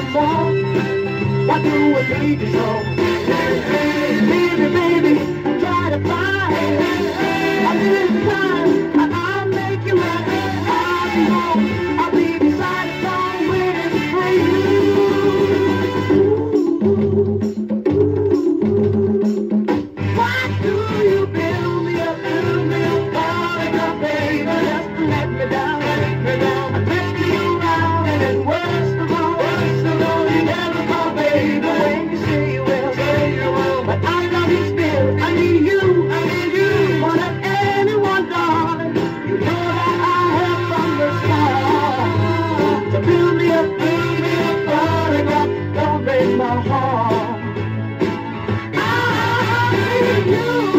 more. Why do I need you so? Baby, baby, try to find a little time, and I'll make you happy. I'll be home, I'll be beside the phone waiting for you. Why do you build me up, darling, oh baby, just to let me down, I lift you around, and then worst of all, you never call, baby, when you say you will, but I love you still, I need you, more than anyone, darling, you know that I have from the start, so build me up, Buttercup, don't break my heart. I need you.